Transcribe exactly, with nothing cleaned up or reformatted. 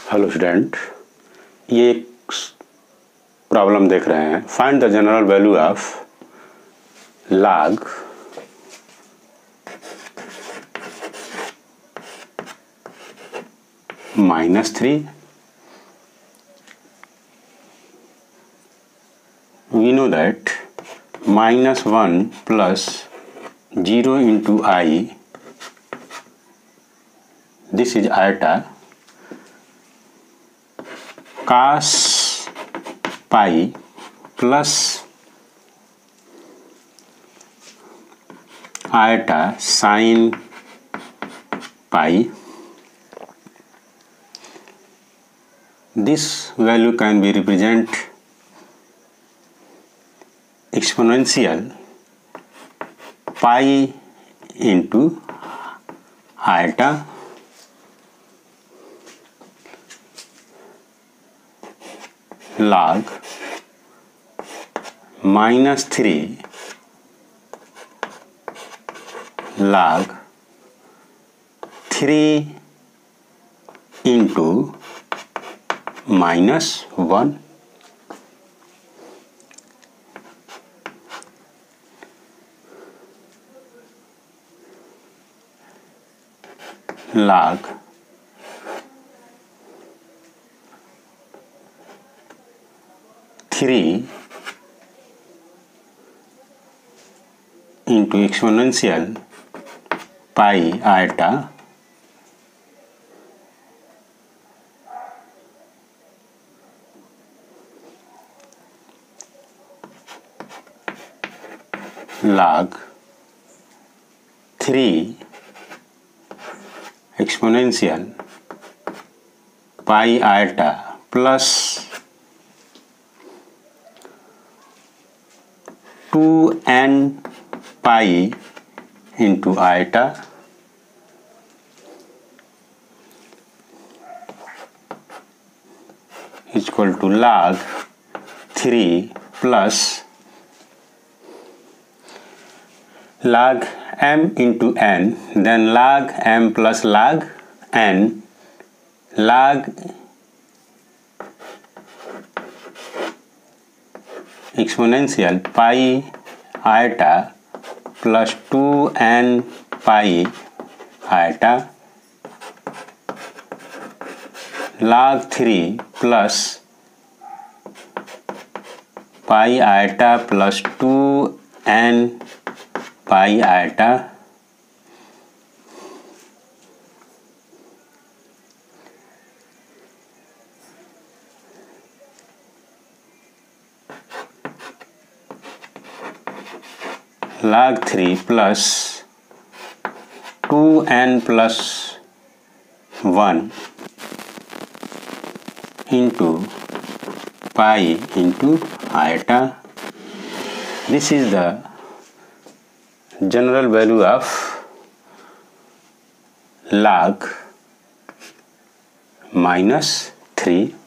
Hello student, ये एक problem देख रहे हैं। Find the general value of log minus three. We know that minus one plus zero into i, this is iota, cos pi plus iota sine pi. This value can be represent exponential pi into iota log minus three log three into minus one log three into exponential pi iota log three exponential pi iota plus two n pi into iota is equal to log three plus log m into n, then log m plus log n, log exponential pi iota plus two n pi iota log three plus pi iota plus two n pi iota log three plus two n plus one into pi into iota. This is the general value of log minus three.